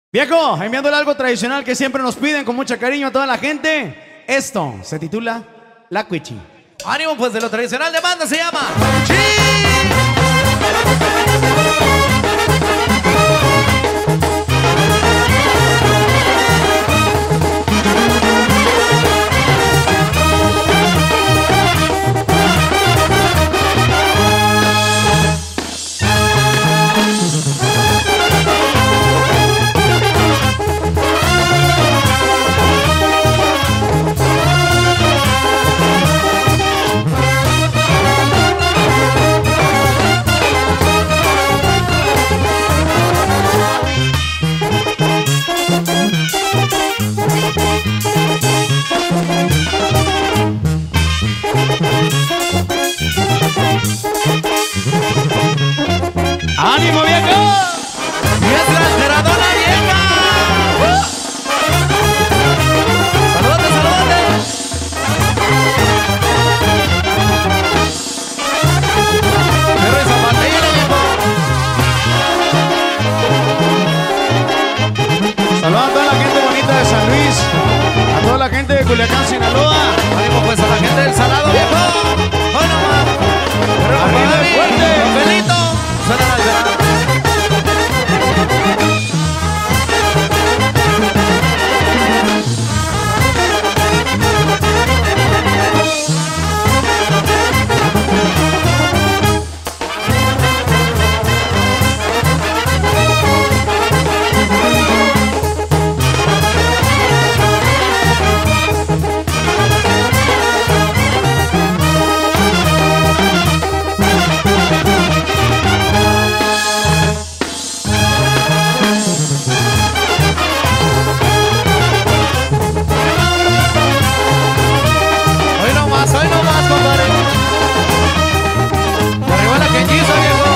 Viejo, enviándole algo tradicional que siempre nos piden con mucho cariño a toda la gente. Esto se titula La Cuichi. Ánimo, pues, de lo tradicional de banda se llama ¡Sí! ¡Ánimo, viejo! ¡Y es la alteradora vieja! ¡Saludote, saludote! ¡Perro y zapatilla, viejo! Saludos a toda la gente bonita de San Luis, a toda la gente de Culiacán, Sinaloa. ¡Ánimo, pues, a la gente del Salado, viejo! ¡Hoy nomás! ¡Perro, ¡Arriba el fuerte! ¡Rafaelito! ¡Suena la alteradora! Hoy nomás, compadre. Arriba la quenchiza, viejo.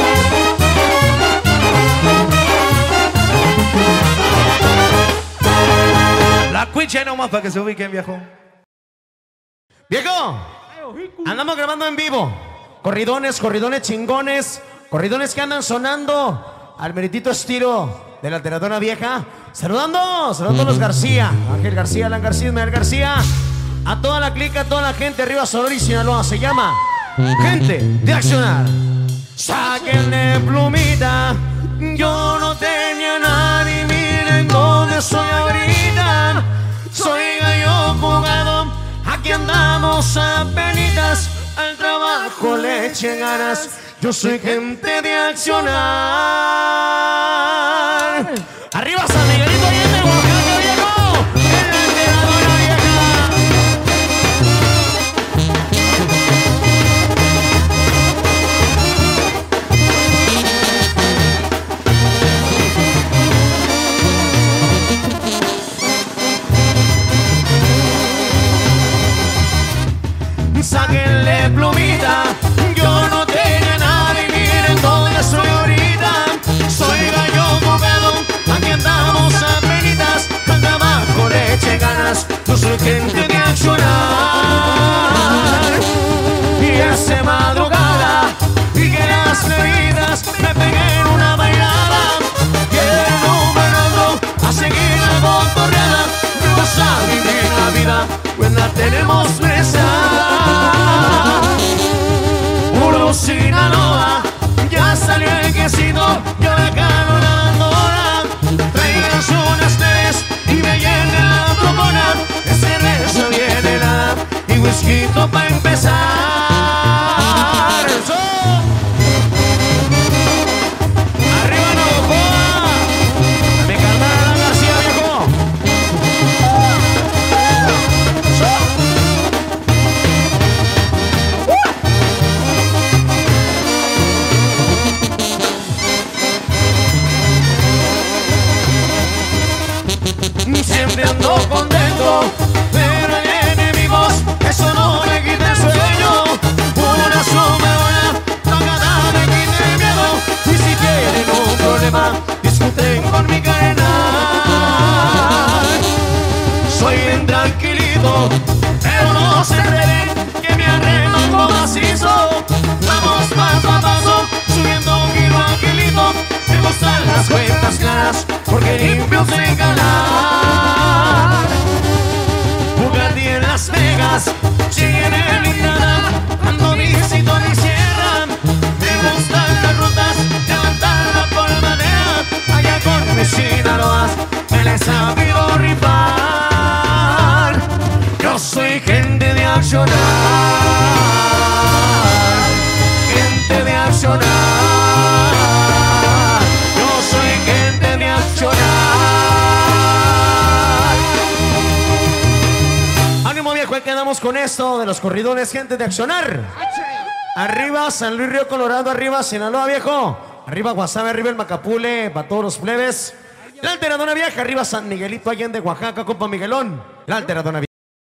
La cuicha nomás para que se ubiquen, viejo. Viejo, andamos grabando en vivo. Corridones chingones. Corridones que andan sonando al meritito estilo de la alteradora vieja. Saludando a los García. Ángel García, Alan García, Ismael García. A toda la clica, a toda la gente arriba, Sonora y Sinaloa. Se llama Gente de Accionar. Sáquenle plumita. Yo no tenía nada y miren dónde soy ahorita. Soy gallo jugado. Aquí andamos a penitas. Al trabajo le echen ganas. Yo soy gente de accionar. Arriba San Miguelito Allende, Oaxaca, viejo. En la alteradora vieja. Sáquenle plumita. Yo no tenía nada y miren dónde soy ahorita. Soy gallo jugado. Aquí andamos a penitas. Al trabajo le eche ganas. Yo soy gente de accionar. Y hace madrugada y que las bebidas me pegué en una bailada. Y el número a seguir la cotorreada. Vamos a vivir la vida, pues la tenemos presa. Puro Sinaloa, ya salió el quesito, yo de acá no la abandona. Traigan unas tres y me llenen la trocona. De cerveza viene la y whisky pa' empezar. Arriba Navajoa, me calma la García, viejo. Siempre ando contento, pero hay enemigos, eso no me quita el sueño. Una suma buena, no nada me quita el miedo. Y si tienen un problema, discuten con mi carnal. Soy bien tranquilito, pero no se enreden, que me arremango macizo. Vamos paso a paso, subiendo kilo a kilito. Me gustan las cuentas claras, porque yo soy galán. Bugatti en Las Vegas, siguen en Instagram, cuando visito mi sierra, me gustan las rutas, levantar la polvanea, allá con mis Sinaloas, me les he sabido rifar. Yo soy gente de accionar, gente de accionar. Yo soy gente de accionar. Ánimo viejo, ahí quedamos con esto de los corridones, gente de accionar. Arriba San Luis Río Colorado, arriba Sinaloa viejo, arriba Guasave, arriba el Macapule, para todos los plebes. La Alteradona Vieja, arriba San Miguelito Allende, Oaxaca, compa Miguelón. La Alteradona Vieja.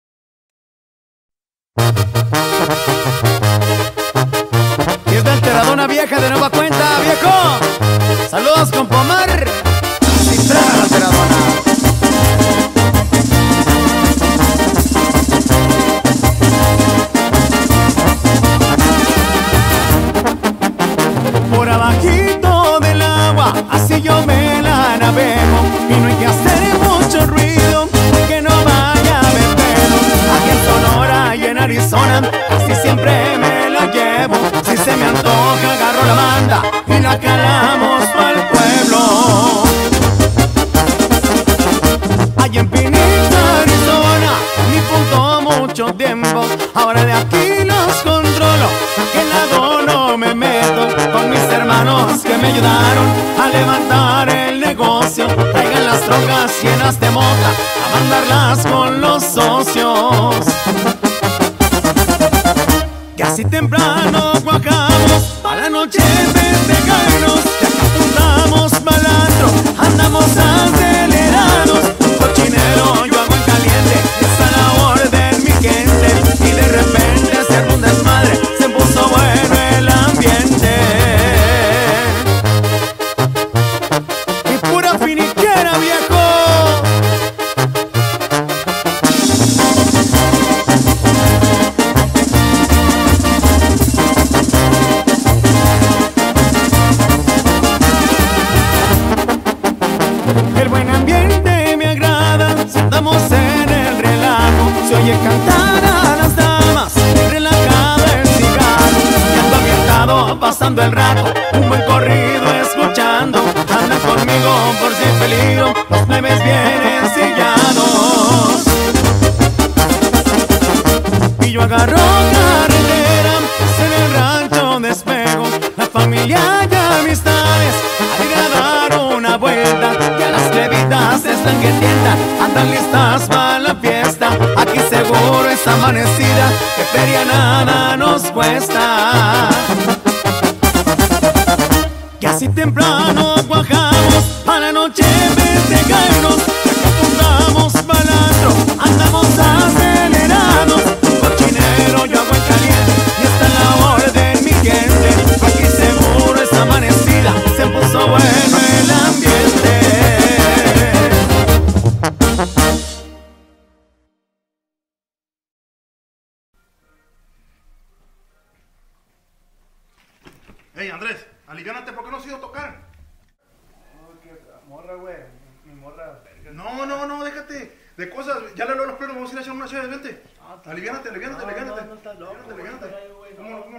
Y es la Alteradona Vieja de nueva cuenta, viejo. Saludos, compa Omar. Sin traga la Alteradona. Por abajito del agua, así yo me la navego. Y no hay que hacer mucho ruido, que no vaya a haber pedo. Aquí en Sonora y en Arizona, así siempre me la llevo. Si se me antoja, agarro la banda y la calamos pa'l pueblo. Allá en Phoenix, Arizona, ni punto mucho tiempo. Ahora de aquí los controlo, que en lado no me meto. Con mis hermanos que me ayudaron a levantar el negocio, traigan las trocas llenas de mota a mandarlas con los socios. Que así temprano cuajamos, a la noche festejarnos, ya que apuntamos malandro, andamos acelerados. Un cochinero yo hago en caliente, esa la orden mi gente. Y de repente se armó un desmadre, se puso bueno el ambiente. Y pura finiquera, viejo. El buen ambiente me agrada, si andamos en el relajo, se oye cantar a las damas, relajado el cigarro, y ando ambientado, pasando el rato, un buen corrido escuchando, anda conmigo por si peligro, los plebes vienen sillados. Y yo agarro carretera, en el rancho despego, la familia y amistades, a ir a dar una vuelta, ya las plebitas están que tientan, andan listas para la fiesta, aquí seguro es amanecida, que feria nada nos cuesta. Que así temprano cuajamos, a la noche festejarnos, ya que apuntamos malandro, andamos acelerados. Un cochinero yo hago en caliente, y está en la orden mi gente, aquí seguro es amanecida, se puso bueno el ambiente. Hey Andrés, aliviánate, ¿por qué no has ido a tocar? Morra, güey, mi morra. No, déjate de cosas. Ya le habló a los perros, vamos a ir a echar una chévere, vente. Aliviánate. No estás loco, Aliviánate. ¿Cómo no?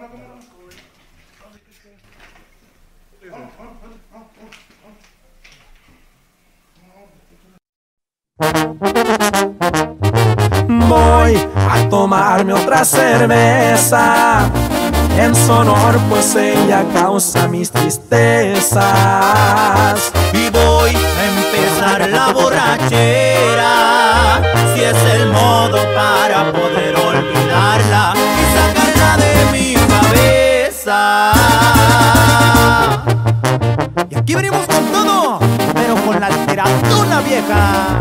Voy a tomarme otra cerveza. En su honor, pues ella causa mis tristezas. Y voy a empezar la borrachera, si es el modo para poder olvidarla y sacarla de mi cabeza. Y aquí venimos con todo, pero con la Alteradona Vieja.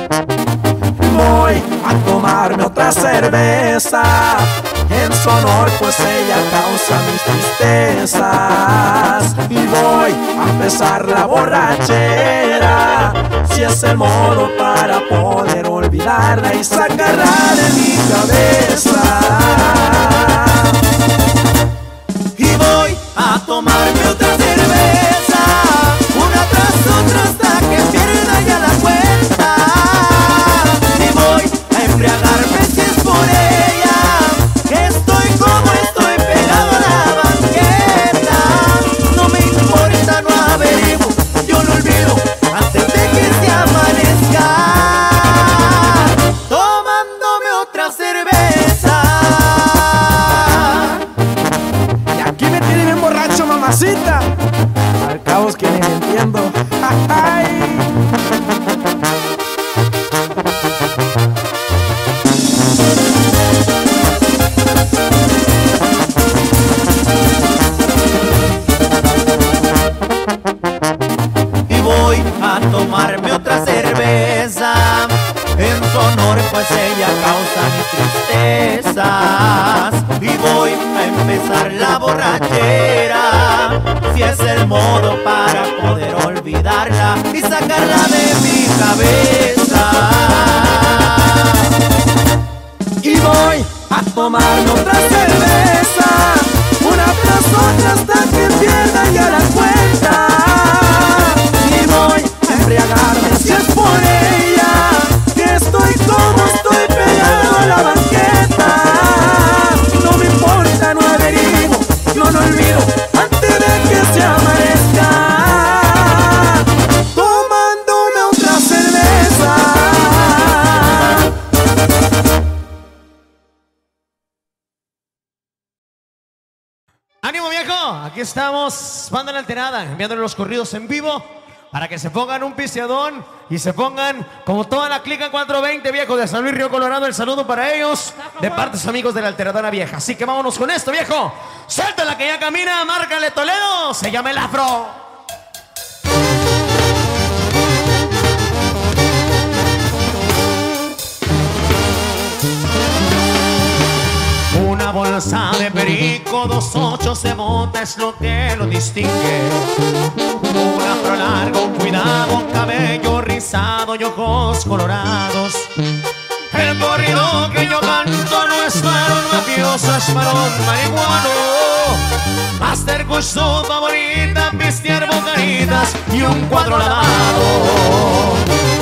Voy a tomarme otra cerveza. En su honor, pues ella causa mis tristezas. Y voy a empezar la borrachera, si es el modo para poder olvidarla y sacarla de mi cabeza. Y voy a tomarme otra cerveza, una tras otra hasta que pierda ya la cuenta. Y voy a embriagarme si es por ella, que estoy como estoy pegado a la banqueta. No me importa, no averiguo, yo lo olvido antes de que se amanezca, tomándome otra cerveza. Y aquí me tiene bien borracho, mamacita. Al cabo es que ni me entiendo. Y voy a tomarme otra cerveza, en su honor pues ella causa mis tristezas. Y voy a empezar la borrachera, si es el modo para poder olvidarla y sacarla de mi cabeza. Y voy a tomarme otra cerveza, una tras otra hasta que pierda ya la cuenta. Y voy a embriagarme si es por ella, que estoy como estoy pegado a la banqueta. No me importa, no averiguo, no lo olvido antes de que se amanezca, tomándome otra cerveza. ¡Ánimo, viejo! Aquí estamos, banda La Alterada, enviándole los corridos en vivo para que se pongan un pisteadón y se pongan como toda la clica 420, viejo, de San Luis Río Colorado. El saludo para ellos de parte de sus amigos de La Alteradora Vieja. Así que vámonos con esto, viejo. Suéltala que ya camina, márcale Toledo, se llama el Afro. Una bolsa de perico, 2.8 de mota es lo que lo distingue. Un afro largo, cuidado, cabello rizado y ojos colorados. El corrido que yo canto no es para un mafioso, es para un marihuano. Master Kush, su favorita, pistear bocaritas y un cuadro lavado.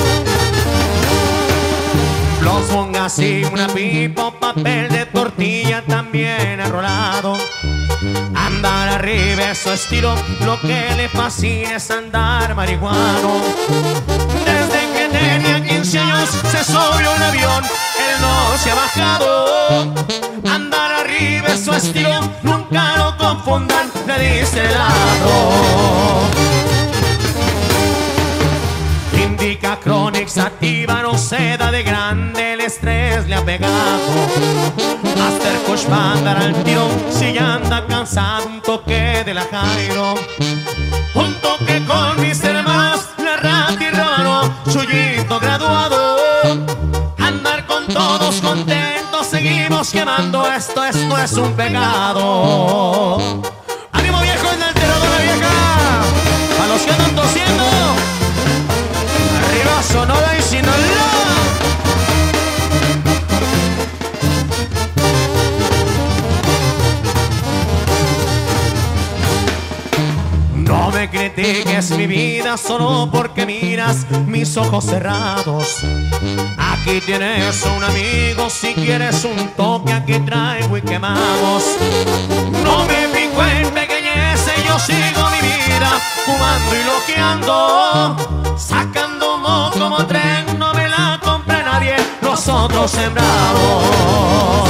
Los bongas y una pipa, papel de tortilla también enrolado. Andar arriba es su estilo, lo que le fascina es andar marihuano. Desde que tenía 15 años se subió un avión, él no se ha bajado. Andar arriba es su estilo, nunca lo confundan, le dice el lado. Indica Chronic, sativa, no se da de grande, el estrés le ha pegado. Master Kush va a andar al tiro, si ya anda cansado, un toque de la Jairo. Un toque con mis hermanos, la Rata y Rábano, Chuyito graduado. Andar con todos contentos, seguimos quemando, esto no es un pecado. ¡Ánimo, viejo, en la Alteradora Vieja! A los que andan tosiendo, arriba Sonora y Sinaloa. No me critiques mi vida solo porque miras mis ojos cerrados. Aquí tienes un amigo, si quieres un toque aquí traigo y quemamos. No me fijo en pequeñeces, yo sigo mi vida fumando y loqueando, sacando humo como tren, no me la compra nadie, nosotros sembramos.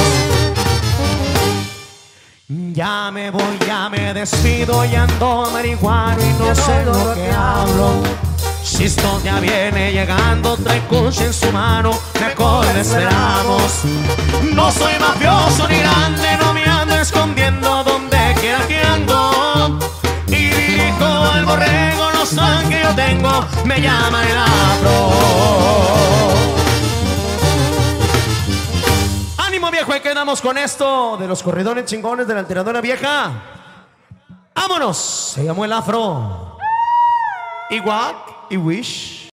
Ya me voy, ya me despido, y ando marihuano y no sé lo que hablo. Si esto ya viene llegando, trae Kush en su mano, mejor le esperamos. No soy mafioso ni grande, no me ando escondiendo donde quiera que ando. Y dirijo al borrego, los son que yo tengo, me llama el Afro. ¡Ánimo, viejo! viejo, y quedamos con esto de los corridones chingones de la Alteradora Vieja. ¡Vámonos! Se llamó el Afro. Y Wack y Wish.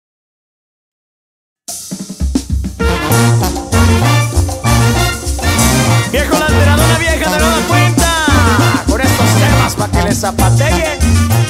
Viejo, la Alteradora Vieja de nueva cuenta, con estos temas para que les zapateen.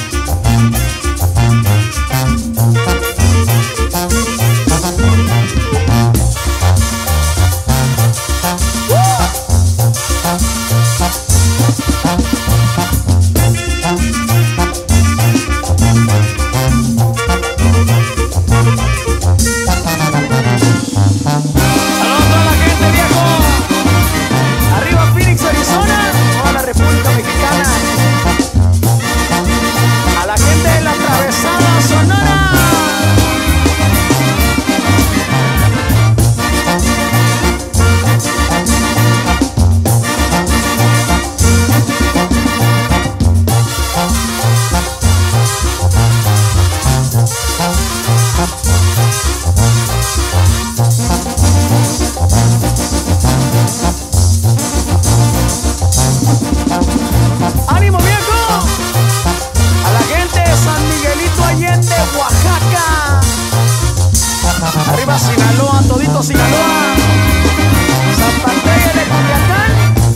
Sinaloa, todito Sinaloa, Zapatella de Culiacán.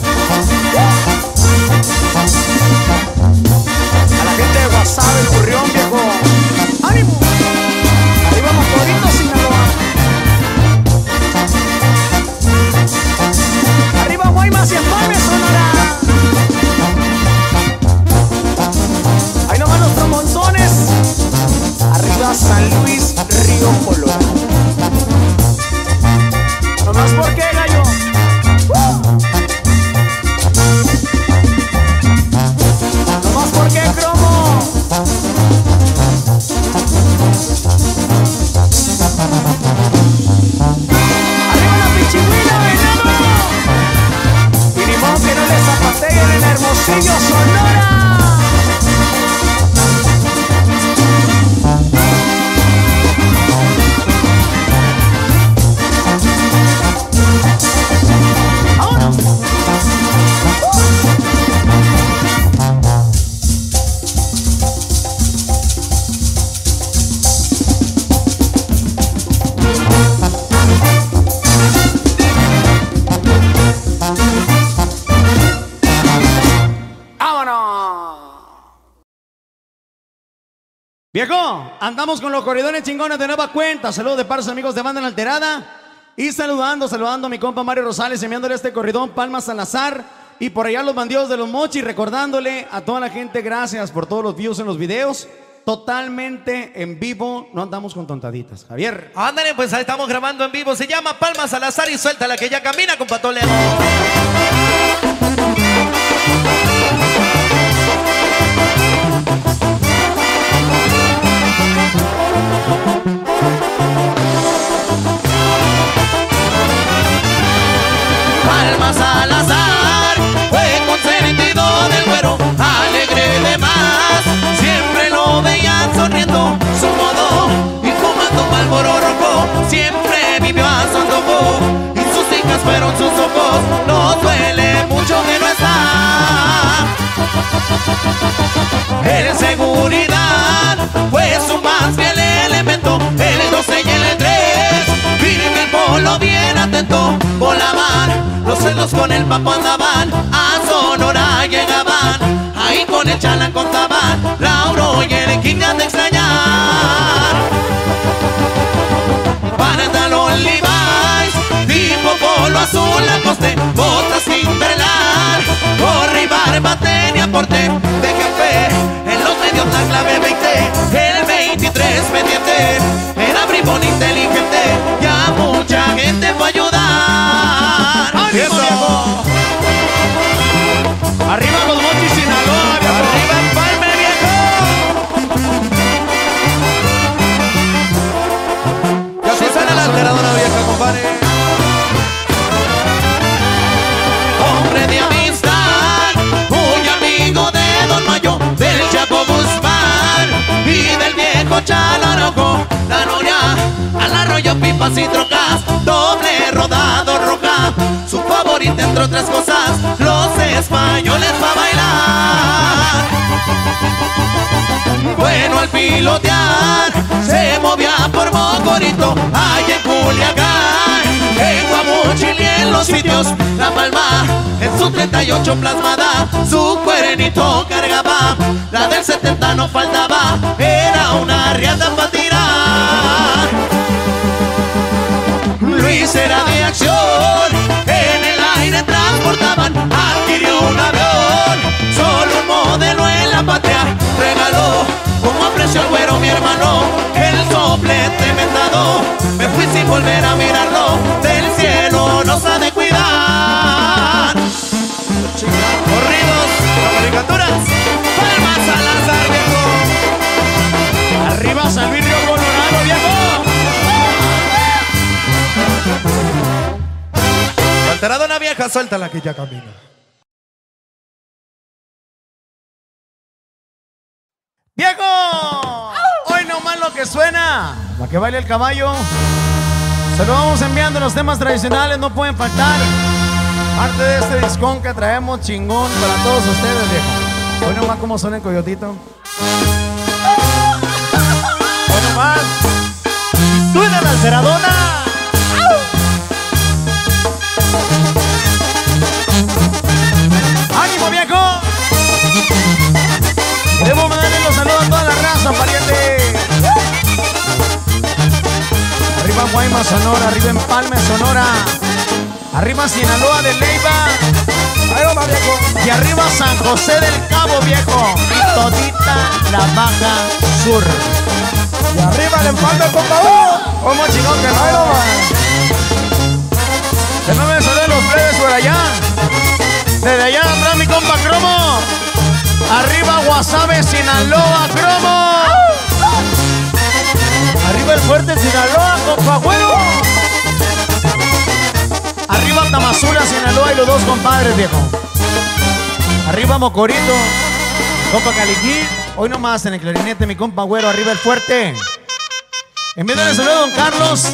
A la gente de Guasave, el Currión, viejo. ¡Ánimo! Ahí vamos, todito Sinaloa. Arriba Guaymas y Empalme, Sonora. Ahí nomás los trombonzones. Arriba San Luis, Río Colorado. ¿Nomás por qué, gallo? ¿Nomás por qué, cromo? ¡Arriba la pichihuila, venado! Y ni modo que no le zapateen en Hermosillo, Sonora. Viejo, andamos con los corridones chingones de nueva cuenta. Saludos de paros amigos de Banda La Alterada. Y saludando a mi compa Mario Rosales, enviándole este corridón Palma Salazar. Y por allá los bandidos de los Mochis, recordándole a toda la gente, gracias por todos los views en los videos. Totalmente en vivo, no andamos con tontaditas. Javier. Ándale, pues ahí estamos grabando en vivo. Se llama Palma Salazar y suéltala que ya camina con Patolero. Palma Salazar fue consentido del güero, alegre de más. Siempre lo veían sonriendo, su modo y fumando Marlboro rojo. Siempre vivió a su antojo y sus hijas fueron sus ojos. Nos duele mucho que no está. En seguridad fue su más fiel elemento. El 12 y el 3, firme el polo bien atento. Volaban, los celos con el papo andaban. A Sonora llegaban, ahí con el chalán contaban. Lauro y el King de extrañar. Pantalón Levi's, tipo polo azul Lacoste, botas Timberland, gorra y barba tenía porte de café. En los medios la clave 20, el 23 pendiente. Era bribón inteligente y a mucha gente fue a ayudar. ¡Eso! Arriba los Mochis, Sinaloa, viejo. Arriba Empalme, viejo. Ya se suena la Alteradora Vieja, compadre. Hombre de amistad, muy amigo de Don Mayo, del Chapo Guzmán y del viejo Chalarojo. La noria al arroyo, pipas y trocas, doble rodado roja. Su favorito favorita, entre otras cosas, los españoles para bailar. Bueno, al pilotear se movía por Mocorito, allá en Culiacán, en Guamuchil y en los sitios La Palma, en su 38 plasmada, su cuernito cargaba. La del 70 no faltaba, era una riata para tirar. Luis era de acción, en el aire transportaban, adquirió un avión, solo un modelo en la patria regaló. Como apreció el güero mi hermano, el soplete mentado, me fui sin volver a mirarlo, del cielo nos ha de cuidar. Corridos, caricaturas, palmas al azar, viejo. Arriba San Luis Río Colorado, viejo. Alterada una vieja, suéltala que ya camina. ¡Viejo! Hoy nomás lo que suena, para que baile el caballo. Se lo vamos enviando, los temas tradicionales no pueden faltar. Parte de este discón que traemos chingón para todos ustedes, viejo. Hoy nomás como suena el coyotito. Hoy nomás. ¡Suena la ceradona! ¡Ánimo, viejo! Queremos mandarle los saludos a toda la raza, pariente. Arriba Guaymas, Sonora, arriba Empalme, Sonora. Arriba Sinaloa de Leiva. Y arriba San José del Cabo, viejo. Y todita la Baja Sur. Y arriba el Empalme, por favor. ¿Cómo chingón que no? Que no me salen los plebes por allá. Desde allá atrás mi compa Cromo. Arriba Guasave, Sinaloa, Cromo. Arriba el fuerte Sinaloa, compa Güero. Arriba Tamazula, Sinaloa y los dos compadres, viejo. Arriba Mocorito, compa Caliquí. Hoy nomás en el clarinete mi compa Güero. Arriba el fuerte. Envíenle saludo a don Carlos.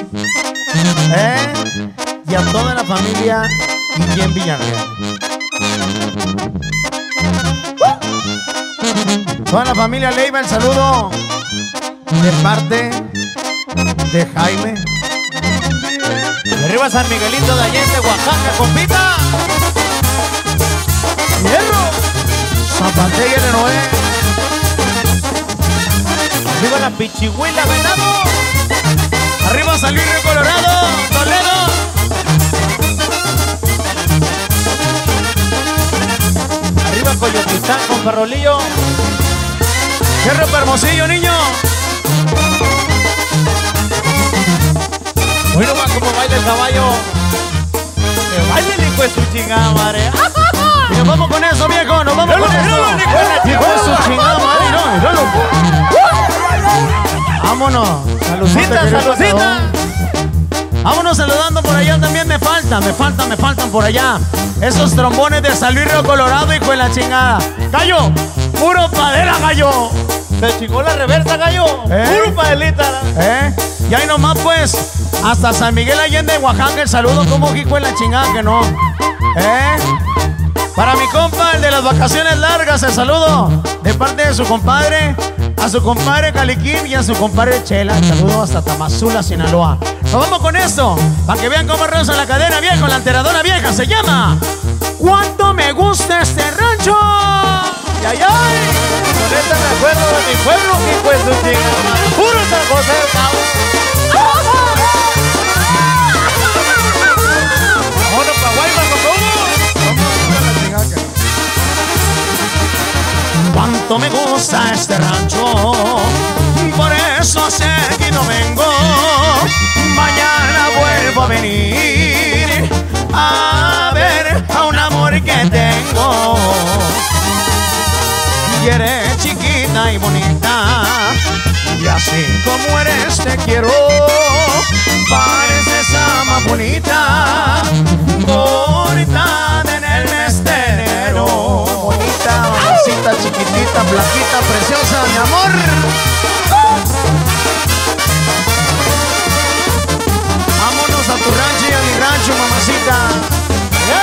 Y a toda la familia y en Villarreal. Toda la familia Leiva, el saludo de parte de Jaime. De arriba San Miguelito de Allende, Oaxaca, compita. Hierro. Zapatella de Noé. Arriba la Pichihuila, Venado. Arriba San Luis Río Colorado, Toledo. Arriba Coyotitán con Parrolillo. Cierre Hermosillo, niño. Hoy nomás como baila el caballo. Que baile el hijo de su chingada madre. Y nos vamos con eso, viejo. Nos vamos con eso. Hijo de su chingada madre. Vámonos. Saludcita, saludcita. Vámonos saludando por allá. También me faltan por allá. Esos trombones de San Luis Río Colorado, hijo de la chingada. Gallo, puro padera, gallo. Se chingó la reversa, gallo. Puro padelita. Y ahí nomás pues, hasta San Miguel Allende, Oaxaca, el saludo como hijo de la chingada que no. Para mi compa, el de las vacaciones largas, el saludo de parte de su compadre, a su compadre Caliquín y a su compadre Chela. El saludo hasta Tamazula, Sinaloa. Nos vamos con esto, para que vean cómo rosa la cadena vieja, la enteradora vieja. Se llama ¿Cuánto me gusta este rancho? ¡Ay, ay! Con esta me acuerdo de mi pueblo, que fue su chingada. Puro San José del Cabo. Vámonos pa' Guaymas con todo. Cuánto me gusta este rancho, por eso seguido vengo. Mañana vuelvo a venir a ver a un amor que tengo. Y eres chiquita y bonita, y así como eres te quiero. Pareces la más bonita, bonita en el mes de enero. Bonita, mamacita, chiquitita, flaquita, preciosa, mi amor. Vámonos a tu rancho y a mi rancho, mamacita.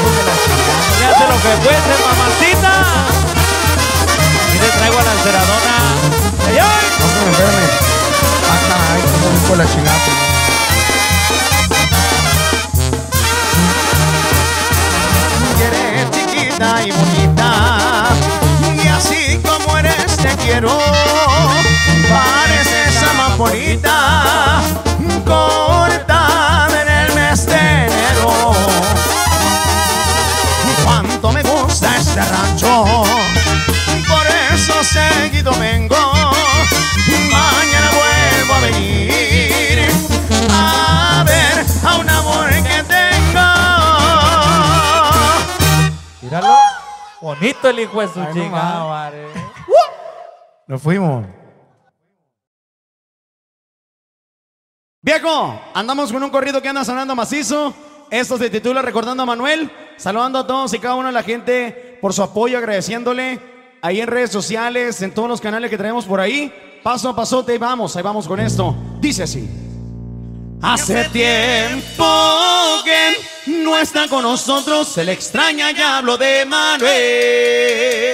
Ya sé lo que cueste, mamacita. Y te traigo a la enceradona. ¡Ay, ay! No se me enferme. Ay, cómo busco la chingada. Eres chiquita y bonita, y así como eres te quiero. Pareces amapolita cortada en el mes de enero. Cuánto me gusta este rancho, por eso seguido vengo. Mañana vuelvo a venir a ver a un amor que tengo. Míralo. Bonito el hijo de su chingada, madre. Nos fuimos. Viejo, andamos con un corrido que anda sonando macizo. Esto se titula Recordando a Manuel. Saludando a todos y cada uno de la gente por su apoyo, agradeciéndole ahí en redes sociales, en todos los canales que traemos por ahí. Paso a pasote, ahí vamos con esto. Dice así. Hace tiempo que no está con nosotros, se le extraña, ya hablo de Manuel.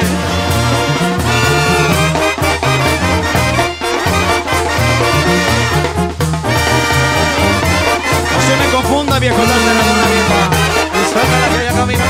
No se me confunda, viejo, la enceradona vieja. Y suéltala que ya camina,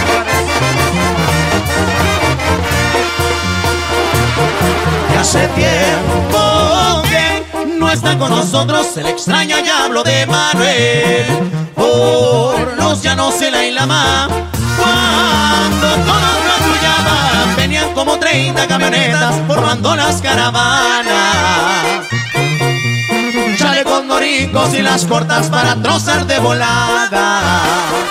y hace tiempo que no está con nosotros, se le extraña, ya hablo de Manuel. Por los llanos se la hilama, cuando todos lo arrullaban, venían como 30 camionetas formando las caravanas. Chalecos noricos y las cortas para trozar de volada.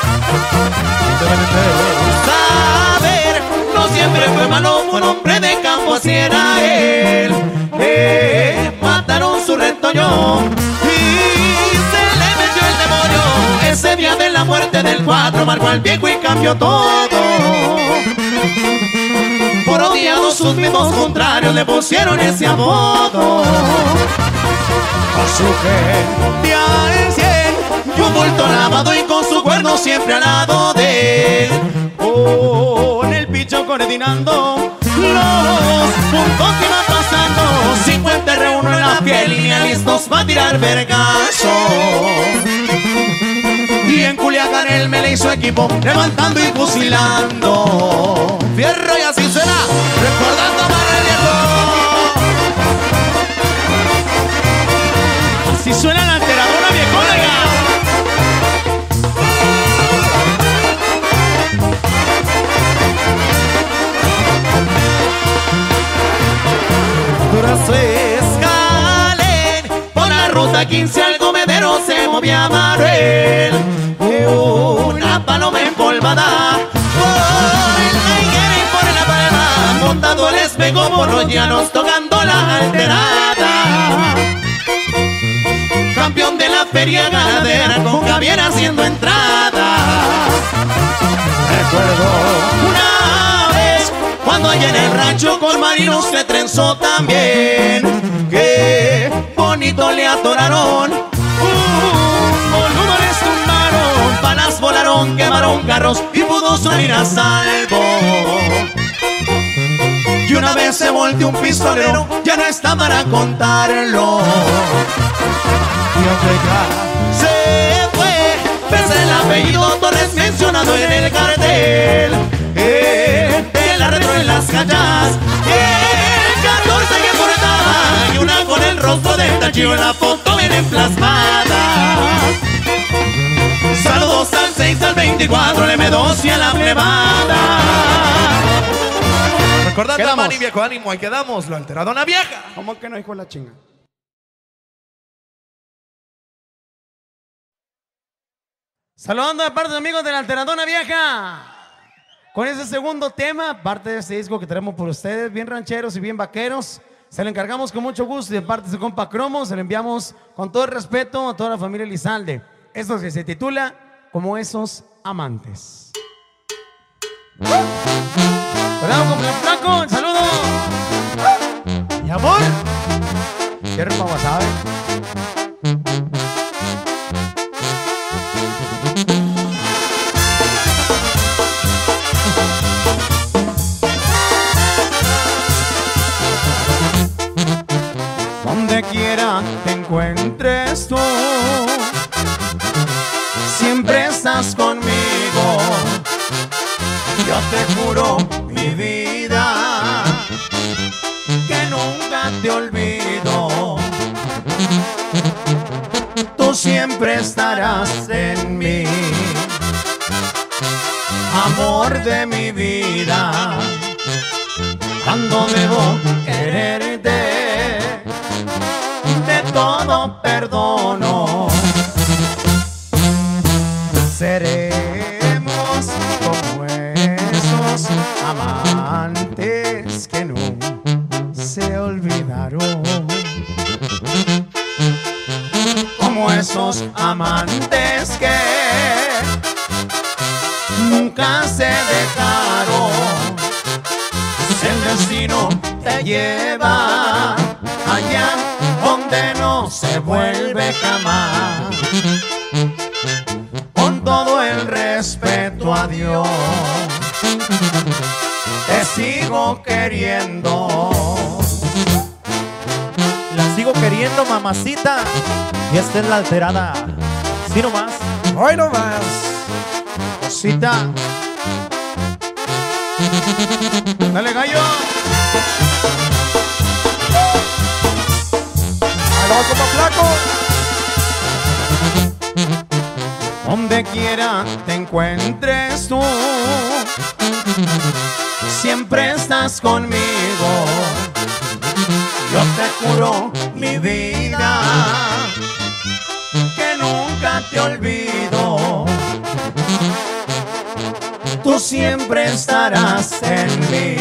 Saber, no siempre fue malo, fue un hombre de campo, así era él. Mataron su retoño y se le metió el demonio. Ese día de la muerte del 4 marcó al viejo y cambió todo. Por odiados sus mismos contrarios le pusieron ese apodo. A su gente al 100 y un bulto lavado y con su cuerno siempre al lado de él. Con el picho coordinando los puntos que van pasando, 50 R1 en la piel, línea listos para tirar vergazos. Y en Culiacán él me le hizo equipo, levantando y fusilando. Fierro y así será, recordando a Manuel viejo. Así suena la enceradona viejona ya. Durazo Escalén, por la ruta 15 al comedero se movía Manuel. Una paloma empolvada, por la higuera y por la palma, montado les pegó por los llanos tocando la alterada. Campeón de la feria ganadera con Javier haciendo entrada. Recuerdo una vez cuando allá en el rancho con marinos se trenzó también. Qué bonito le atoraron, boludo les tumbaron, palas volaron, quemaron carros y pudo salir a salvo. Y una vez se volteó un pistolero, ya no está para contarlo. Y aunque ya se fue, pese el apellido Torres mencionado en el cartel, de la retro en las calles, el 14 que portaba y una con el rostro del tachillo en la foto vienen plasmadas. Saludos al 6, al 24, al M2 y a la plebada. Recordando a Manny, viejo, ánimo, ahí quedamos, lo Alteradona vieja. ¿Cómo que no, hijo de la chinga? Saludando de parte de amigos de la Alteradona vieja. Con ese segundo tema, parte de este disco que tenemos por ustedes, bien rancheros y bien vaqueros. Se lo encargamos con mucho gusto y de parte de su compa Cromo, se lo enviamos con todo el respeto a toda la familia Elizalde. Esto que se titula Como Esos Amantes. Hola, con el flaco, el saludo. Mi amor. ¿Quieres para WhatsApp? estás conmigo, yo te juro mi vida que nunca te olvido. Tú siempre estarás en mí, amor de mi vida. Cuando debo quererte, de todo perdono. Seremos como esos amantes que no se olvidaron, como esos amantes que nunca se dejaron. El destino te lleva allá donde no se vuelve jamás. Con todo el respeto a Dios, te sigo queriendo. La sigo queriendo, mamacita. Y esta es la alterada. Sí nomás. Hoy nomás, cosita. Dale, gallo. Aló, como flaco. Donde quiera te encuentres tú, siempre estás conmigo. Yo te juro mi vida que nunca te olvido. Tú siempre estarás en mí,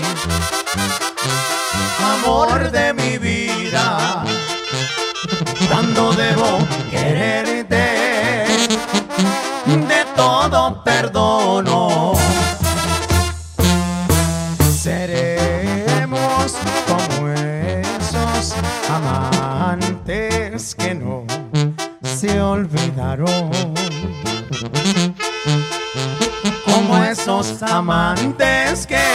amor de mi vida. Cuando debo quererte, de todo perdono. Seremos como esos amantes que no se olvidaron, como esos amantes que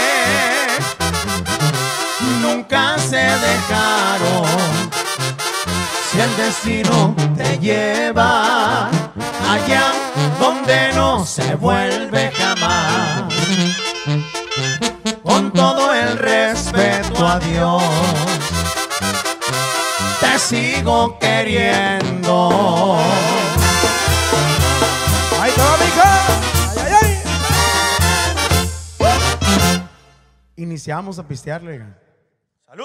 nunca se dejaron. Si el destino te lleva allá donde no se vuelve jamás, con todo el respeto a Dios, te sigo queriendo. ¡Ahí te va, mija! ¡Ay, ay, ay! Iniciamos a pistearle. ¡Salud!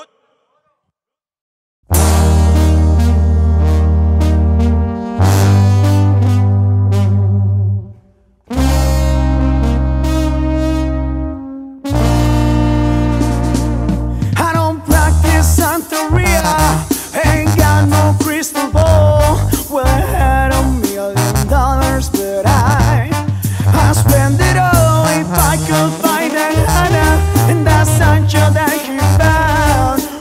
I don't practice Santeria, ain't got no crystal ball. Well, I had $1 million, but I spend it all if I could find a Hannah and that Sancho that he found.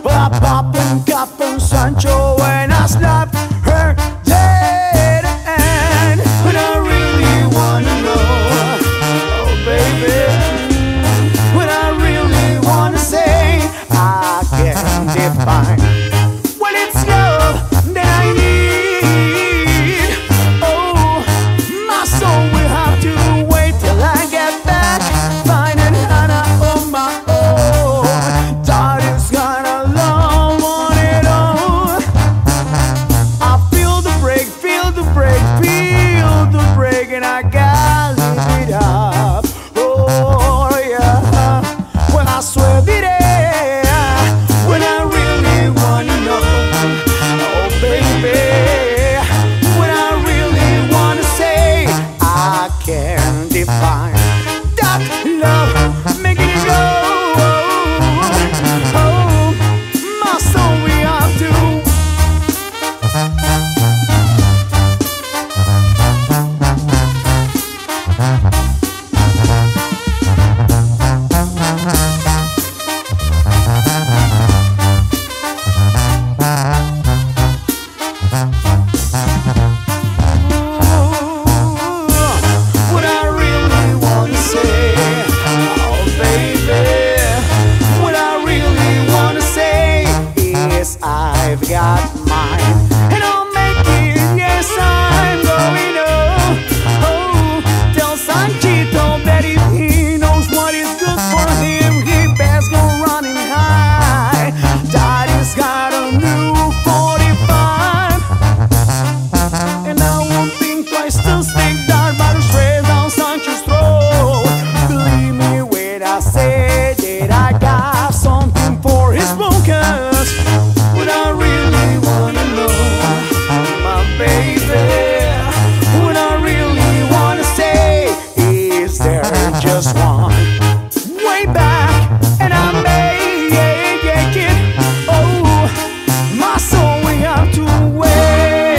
I say that I got something for his focus. What I really wanna know, my baby, what I really wanna say is there just one way back, and I make it. Oh, my soul, we have to wait.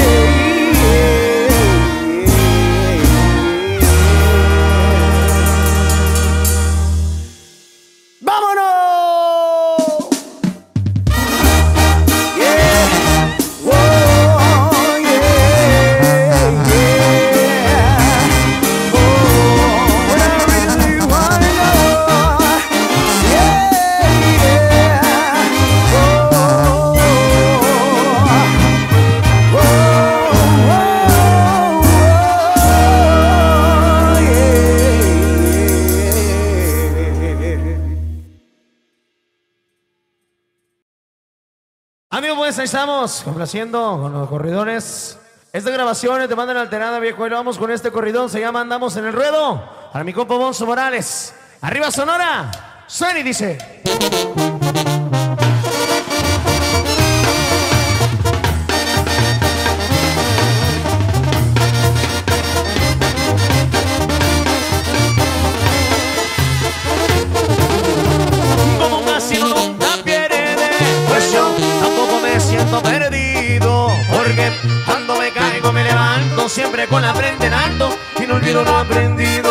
¡Vámonos! Amigos, pues ahí estamos, complaciendo con los corridones. Esta grabación es de banda alterada, viejo. Y vamos con este corridón, se llama Andamos en el Ruedo. Para mi compa Bonzo Morales. Arriba Sonora. Suena y dice. Como un asilo nunca pierde, pues yo tampoco me siento perdido, porque cuando me caigo me levanto siempre con la frente en alto y no olvido lo aprendido.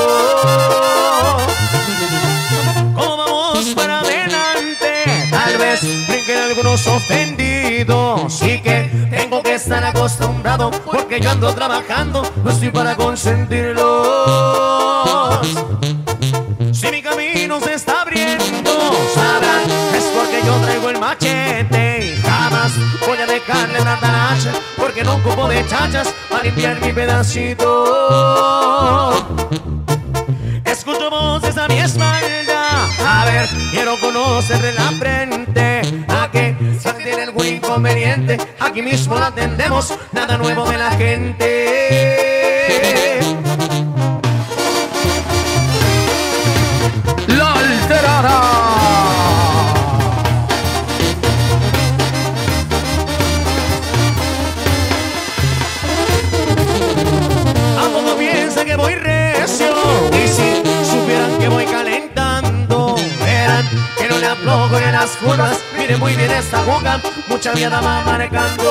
¿Cómo vamos para adelante? Tal vez brinquen algunos ofendidos, sí que tengo que estar acostumbrado, porque yo ando trabajando, no estoy para consentirlos. Si mi camino se está abriendo, sabrán, es porque yo traigo el machete y jamás voy a dejarle la talacha, porque no ocupo de chachas para limpiar mi pedacito. Escucho voces a mi espalda, a ver, quiero conocer de la frente, a que si tiene algún inconveniente, aquí mismo la atendemos, nada nuevo de la gente. La Alterada. ¿A poco piensa que voy recio? Y si supieran que voy calentando, verán que no le aflojo en las curvas. Miren muy bien esta boca, mucha viada va marcando.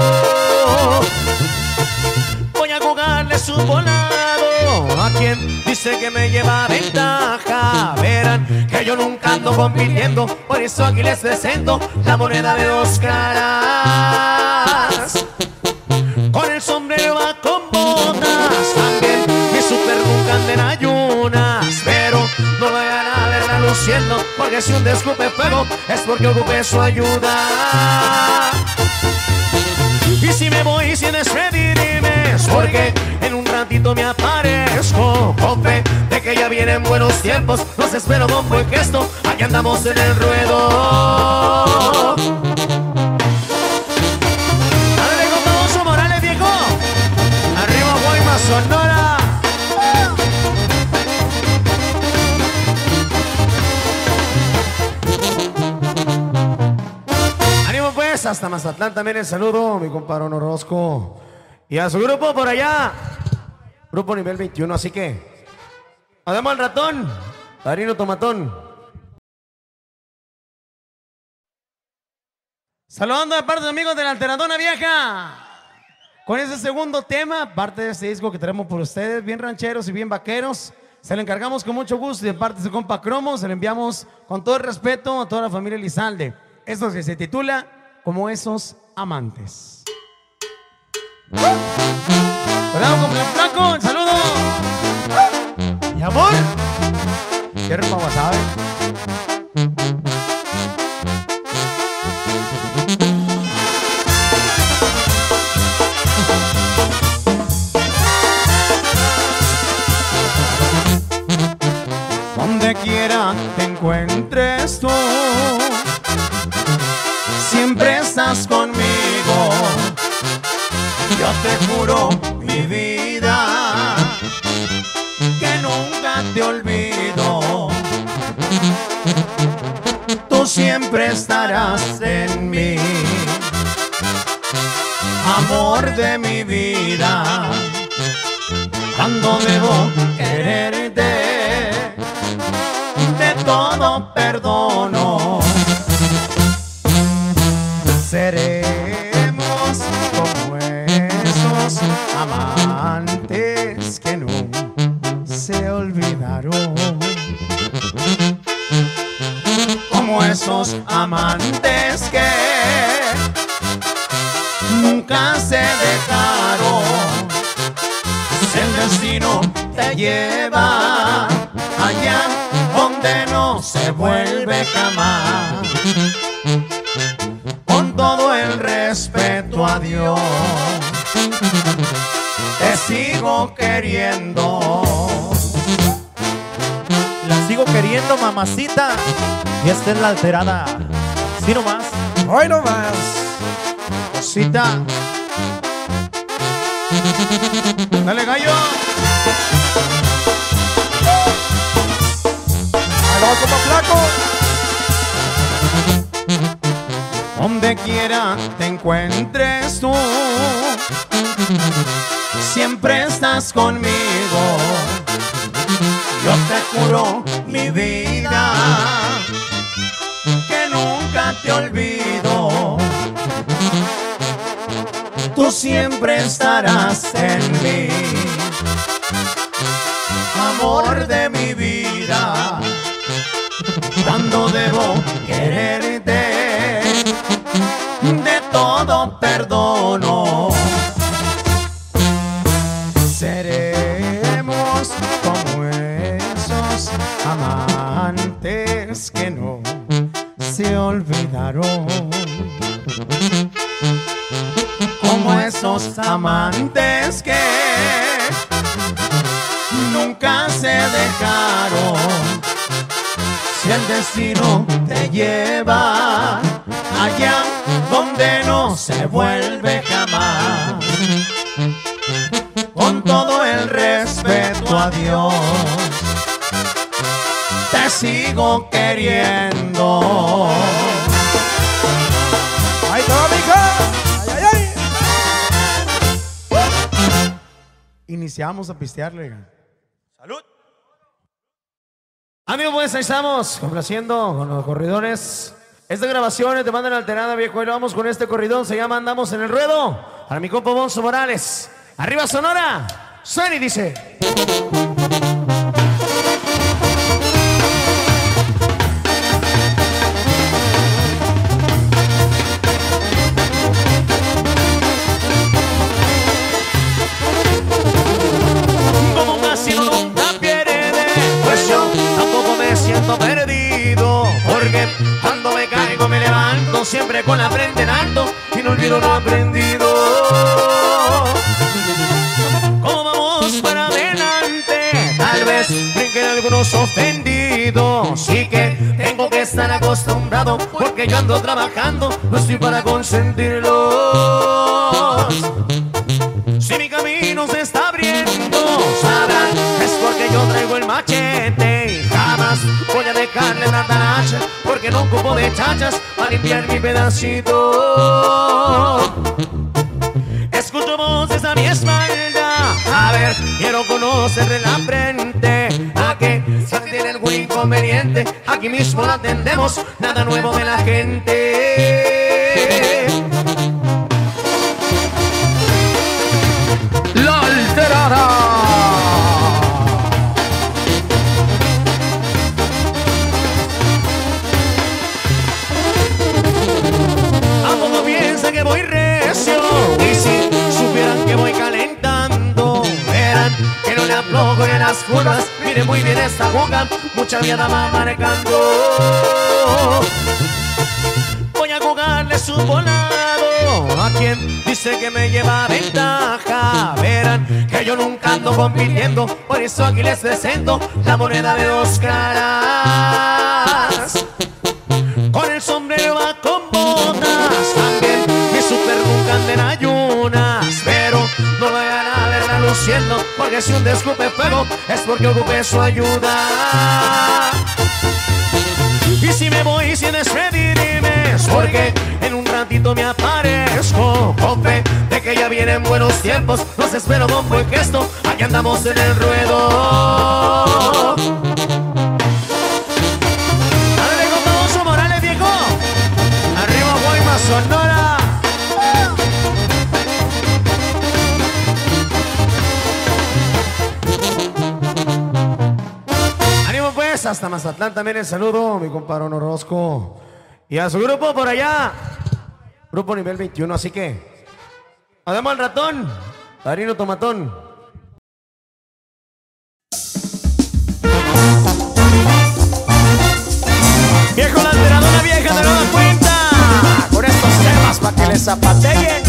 Voy a jugarle su volado a quien dice que me lleva ventaja. Verán que yo nunca ando compitiendo, por eso aquí les presento la moneda de dos caras. Con el sombrero va con botas, también mi super nunca anda en ayunas, pero no me van a verla luciendo, porque si un día escupe fuego es porque ocupé su ayuda. Y si me voy sin despedirme es porque en un ratito me aparezco, con fe de que ya vienen buenos tiempos. Los espero con buen gesto, aquí andamos en el ruedo. Dale con Bonzo Morales, viejo. Arriba Guaymas, Sonora. Ánimo pues, hasta Mazatlán también el saludo, mi compadre Orozco. Y a su grupo por allá, grupo nivel 21, así que además al ratón, Padrino Tomatón. Saludando de parte de amigos de la Alteradona Vieja. Con ese segundo tema, parte de este disco que tenemos por ustedes, bien rancheros y bien vaqueros. Se le encargamos con mucho gusto y de parte de su compa Cromo, se le enviamos con todo el respeto a toda la familia Elizalde. Esto que se titula Como Esos Amantes. Hola, con el flaco, el saludo. Mi amor. ¿Quieres para WhatsApp? Donde quiera te encuentres tú, siempre estás conmigo. Yo te juro, mi vida, que nunca te olvido. tú siempre estarás en mí, amor de mi vida. Cuando debo quererte, de todo perdono. Seremos como esos amantes que no se olvidaron, como esos amantes que nunca se dejaron. Si el destino te lleva allá donde no se vuelve jamás, con todo el respeto a Dios, te sigo queriendo. La sigo queriendo, mamacita. Y esta es la alterada. Sí nomás. Hoy nomás, cosita. Dale, gallo. Aló, como flaco. Donde quiera te encuentres tú, siempre estás conmigo. Yo te juro, mi vida, que nunca te olvido. Tú siempre estarás en mí, amor de mi vida. Cuando debo quererte, de todo perdono. Seremos como esos amantes que no se olvidaron, como esos amantes que nunca se dejaron. Si el destino te lleva allá donde no se vuelve jamás, con todo el respeto a Dios, te sigo queriendo. ¡Ahí te va, mija! ¡Ay, ay, ay! Iniciamos a pistearle. Salud. Amigos, pues ahí estamos, complaciendo con los corridones. Esta grabación te mandan alterada, viejo. Y vamos con este corridón, se llama Andamos en el Ruedo. Para mi compa Bonzo Morales. Arriba Sonora. Suena y dice: como casi nunca pierde, pues yo tampoco me siento perdido, porque cuando me caigo me levanto siempre con la frente en alto y no olvido lo aprendido. ¿Cómo vamos para adelante? Tal vez brinquen algunos ofendidos, sí que tengo que estar acostumbrado, porque yo ando trabajando, no estoy para consentirlos. Si mi camino se está abriendo, sabrán, es porque yo traigo el machete y jamás voy a dejarle la talacha, porque no ocupo de chachas para limpiar mi pedacito. Escucho voces a mi espalda, a ver, quiero conocerle la frente. A que si tiene algún inconveniente, aquí mismo la atendemos, nada nuevo de la gente. La alterada. ¿A poco piensa que voy recio? Y si supieran que voy calentando, verán que no le aflojo en las curvas. Miren muy bien esta boca, mucha viada va marcando. Voy a jugarle su volado a quien dice que me lleva ventaja. Verán que yo nunca ando compitiendo, por eso aquí les presento la moneda de dos caras. Con el sombrero va con botas, también mi super nunca anda en ayunas, pero no lo hagan a verla luciendo, porque si un día escupe fuego es porque ocupe su ayuda. y sin despedirme, porque en un ratito me aparezco con fe de que ya vienen buenos tiempos. Los espero con buen gesto, aquí andamos en el ruedo. Dale con Baboso Morales, viejo. Arriba Guaymas, Sonora. Hasta Mazatlán también el saludo, mi compadre Orozco. Y a su grupo por allá, grupo nivel 21, así que además al ratón, Padrino Tomatón. Viejo la alteradora vieja de nueva cuenta, con estos temas para que les zapateen.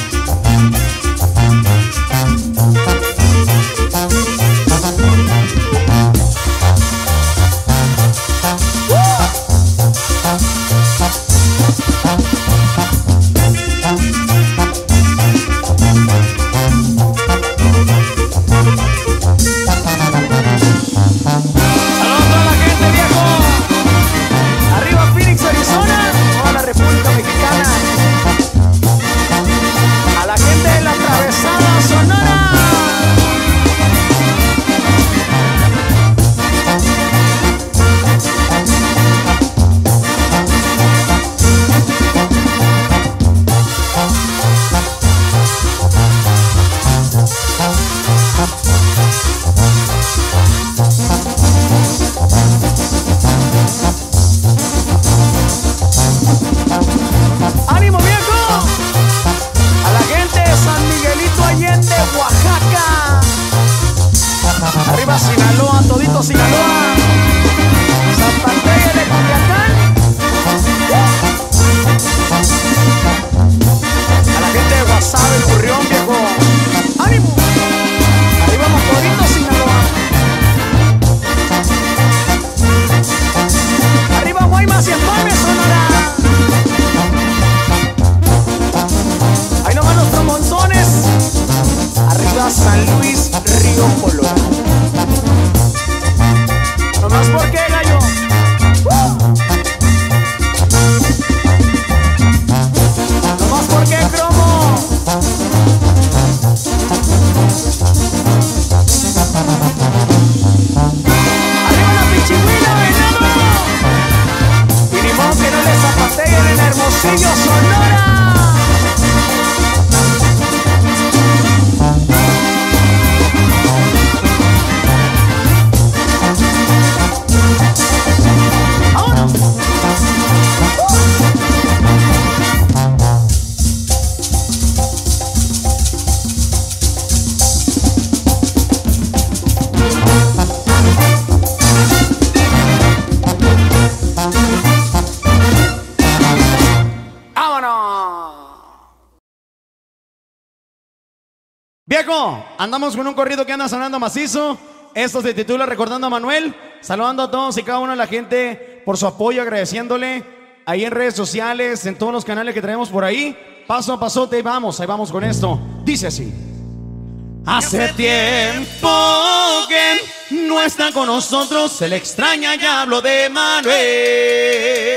Viejo, andamos con un corrido que anda sonando macizo. Esto se titula Recordando a Manuel. Saludando a todos y cada una de la gente por su apoyo, agradeciéndole ahí en redes sociales, en todos los canales que traemos por ahí. Paso a pasote, ahí vamos con esto. Dice así. Hace tiempo que no está con nosotros, se le extraña, ya hablo de Manuel.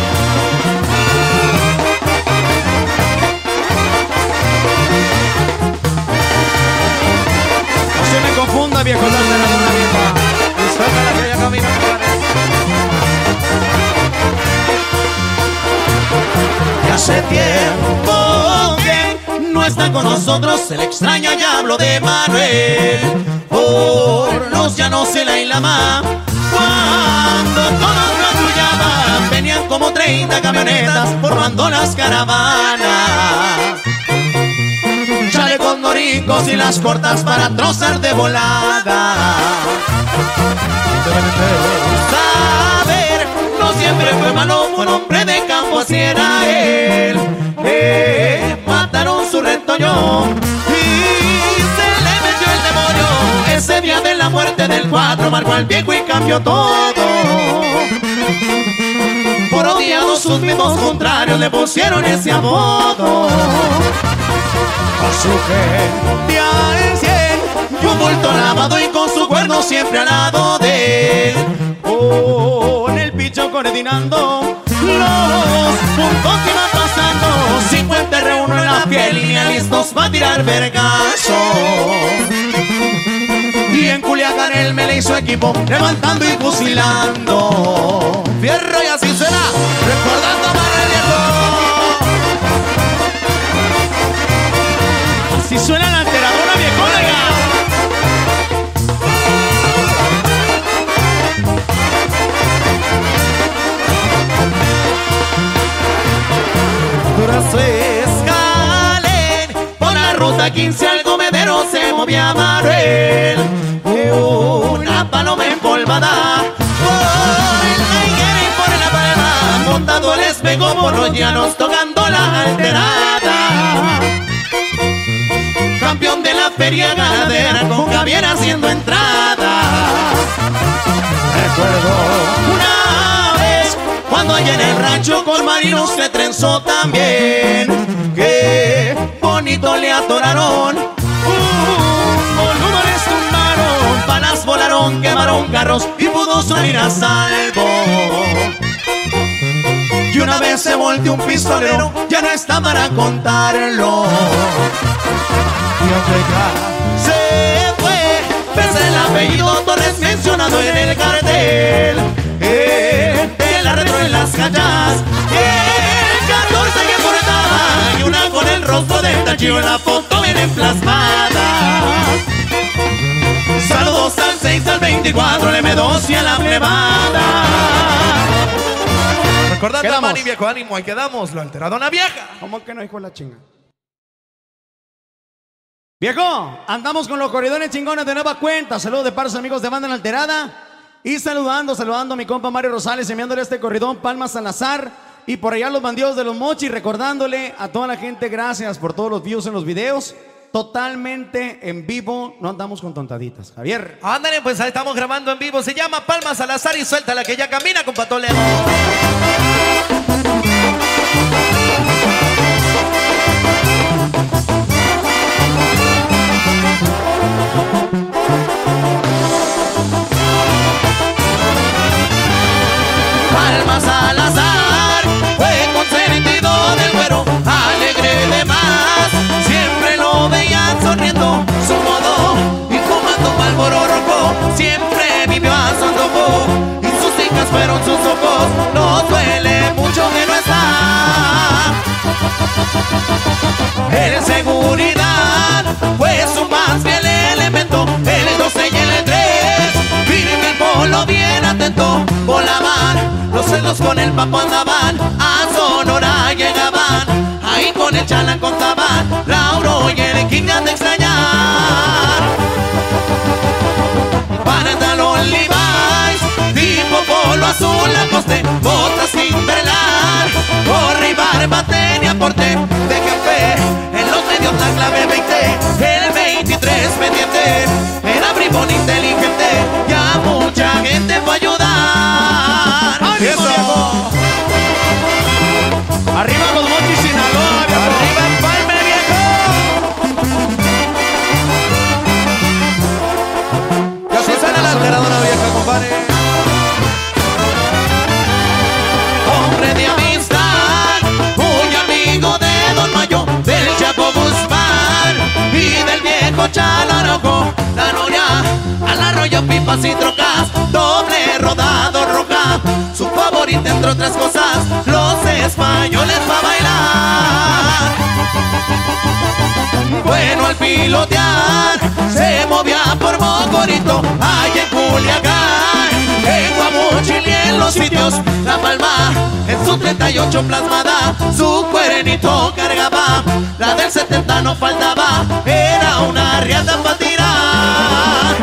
No me confunda, viejo, la alteradora vieja. Disfruta la que ya camina. Y hace tiempo que no está con nosotros, se le extraña, ya hablo de Manuel. Por los llanos el Ailama, cuando todos nos arrullaban, venían como 30 camionetas formando las caravanas. Chalecos noricos y las cortas para trozar de volada. Saber, no siempre fue malo, fue un hombre de campo, así era él. Mataron su retoño y se le metió el demonio. Ese día de la muerte del 4 marcó al viejo y cambió todo. Por odiados sus mismos contrarios le pusieron ese apodo. A su gente al 100 y un bulto lavado y con su cuerno siempre al lado de él. Con el picho coordinando puntos iban pasando, 50 reúno en la piel, línea listos para tirar vergazos. Y en Culiacán él me le hizo equipo, levantando y fusilando. Fierro y así será, recordando para el viejo. Así suena la alteradora viejona ya. Durazo Escalén, por la ruta 15 al comedero se movía Manuel. Una paloma empolvada, por la higuera y por la palma, montando el espejo por los llanos, tocando la alterada. Campeón de la feria ganadera, con Javier haciendo entrada. Recuerdo una vez cuando allá en el rancho con Marino se trenzó también. Qué bonito le atoraron, volúmenes tumbaron, palas volaron, quemaron carros y pudo salir a salvo. Y una vez se volteó un pistolero, ya no está para contarlo. Y aunque ya se fue, pese el apellido Torres mencionado en el cartel, el arredro en las calles, el 14 que portaba, y una con el rostro del tachillo en la foto viene plasmada. Saludos al 6, al 24, al M2 y a la plebada. Recordando a Manny, viejo ánimo, ahí quedamos, la alteradona vieja. ¿Cómo que no, hijo de la chinga? Viejo, andamos con los corridones chingones de nueva cuenta. Saludos de parte de amigos de Banda La Alterada. Y saludando a mi compa Mario Rosales, enviándole este corridón Palma Salazar. Y por allá los bandidos de los Mochis, recordándole a toda la gente, gracias por todos los views en los videos. Totalmente en vivo, no andamos con tontaditas. Javier. Ándale, pues ahí estamos grabando en vivo. Se llama Palma Salazar y suéltala que ya camina con Patoleo. Palma Salazar fue consentido del güero, alegre de más. Siempre lo veían sonriendo, su modo y fumando Marlboro rojo. Siempre vivió a su antojo y sus hijas fueron sus ojos. Nos duele mucho que no está. En seguridad fue su más fiel elemento, el 12 y el 3. Firme el polo bien atento, volaban, los celos con el papo andaban, a Sonora llegaban, ahí con el chalán contaban, Lauro y el King han de extrañar. Pantalón Levi's, tipo polo azul Lacoste, botas Timberland, gorra y barba tenía porte de café, en los medios la clave 20, el 23 pendiente, era bribón inteligente, ya mucha gente fue a ayudar. ¡Eso! Arriba con Mochi Sinaloa, arriba Empalme, viejo. Ya se suena la alteradora vieja, compadre. Hombre de amistad, muy amigo de Don Mayo, del Chapo Guzmán y del viejo Chalanoco. La noria al arroyo, pipas y trocas, doble rodado roja. Su favorita entre otras cosas, los españoles pa' bailar. Bueno, al pilotear se movía por Mocorito, allá en Culiacán, en Guamuchil y en los sitios La Palma, en su 38 plasmada, su cuernito cargaba, la del 70 no faltaba, era una riata pa' tirar.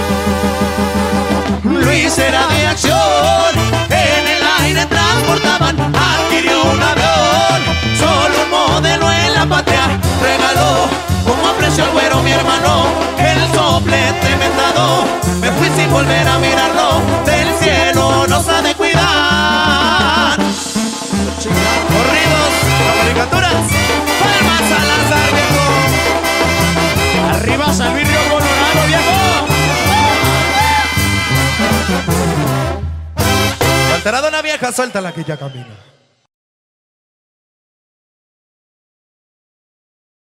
Luis era de acción, en el aire transportaban, adquirió un avión, solo un modelo en la patria, regaló, como apreció el güero mi hermano, el soplete mentado, me fui sin volver a mirarlo, del cielo nos ha de cuidar. Corridos, caricaturas, Palma Salazar, viejo. Arriba San Luis Río Colorado, viejo. La alteradona vieja, suéltala que ya camina.